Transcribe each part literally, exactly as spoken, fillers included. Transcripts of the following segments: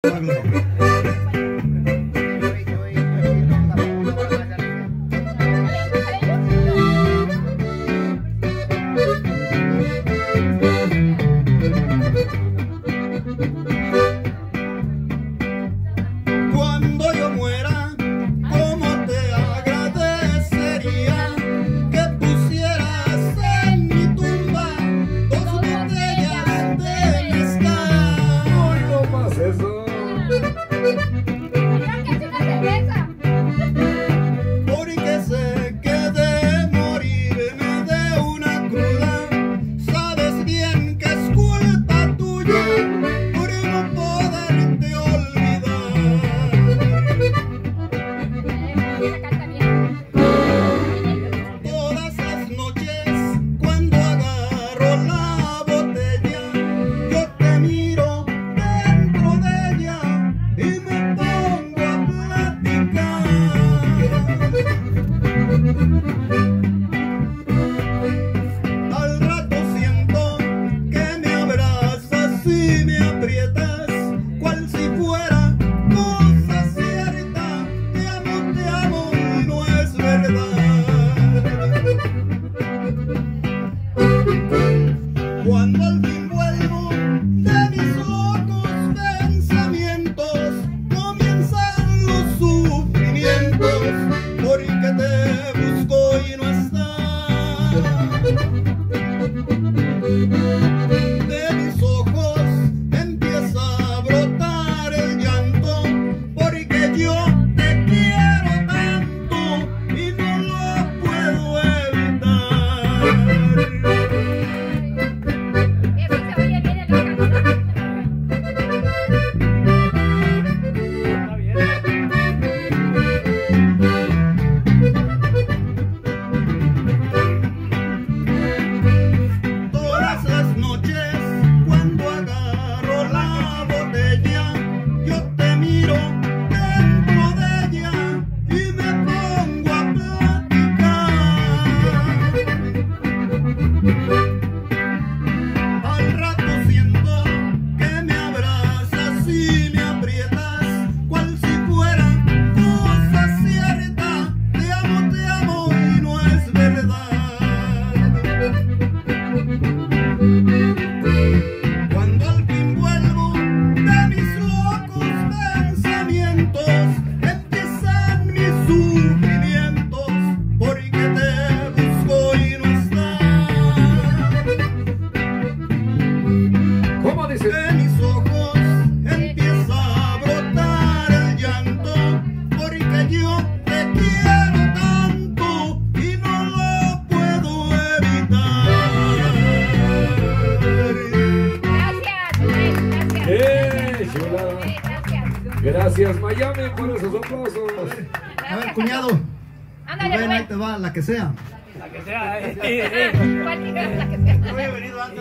Gracias, Miami, por esos aplausos. A ver, cuñado. Ándale, ven, ahí te va, la que sea. La que sea, eh. Cualquiera, la que sea. No he venido antes.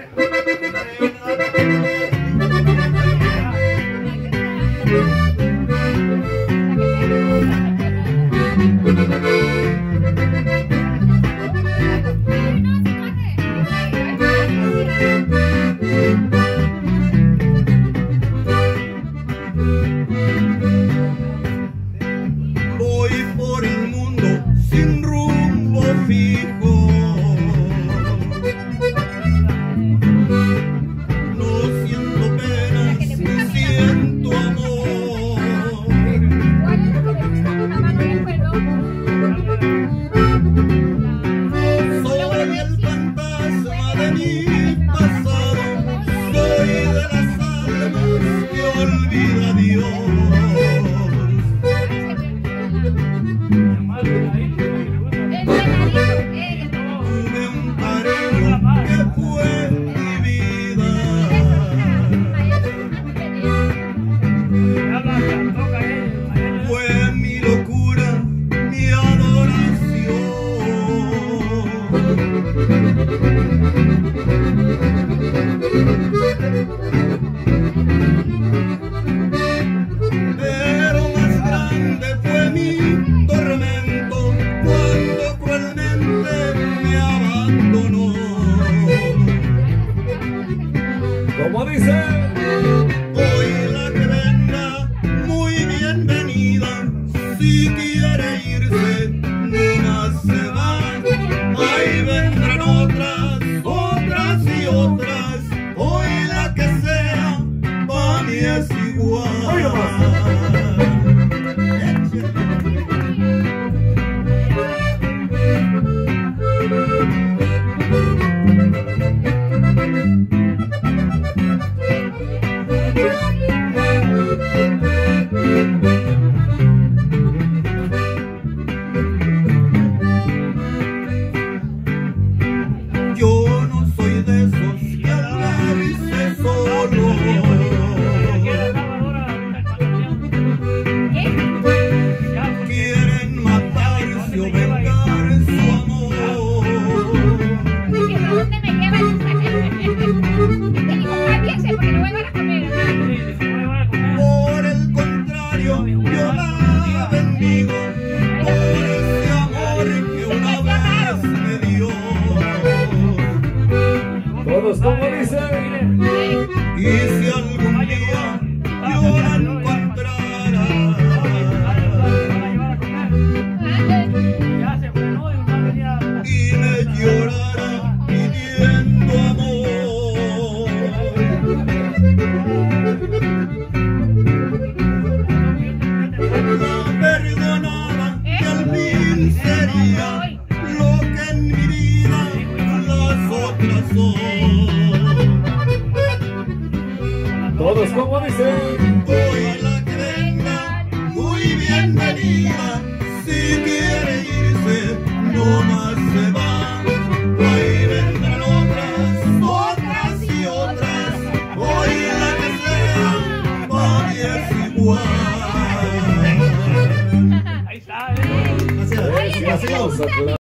Voy por el mundo sin rumbo fijo, no siento penas ni siento amor. Soy el fantasma de mi pasado, soy de las almas que olvida Dios. Tuve un cariño que fue mi vida, fue mi locura, mi adoración. De Oiga Yo no soy de esos que andarse solo. Quieren matarse o vengar su amor. ¿A dónde me llevan? Te digo, cámbiense porque no me van a comer. Por el contrario, yo la bendigo por ese amor que una vez me dio. todos como dicen. Y si algún día yo la encontrara y me llorara pidiendo amor, la perdonaba y al fin sería lo que en mi vida las otras son. Todos como dicen. Hoy la que venga, muy bienvenida. Si quiere irse, no más se va. Ahí vendrán otras, otras y otras. Hoy la que sea, nadie es igual. Ahí está, ¿eh? Gracias,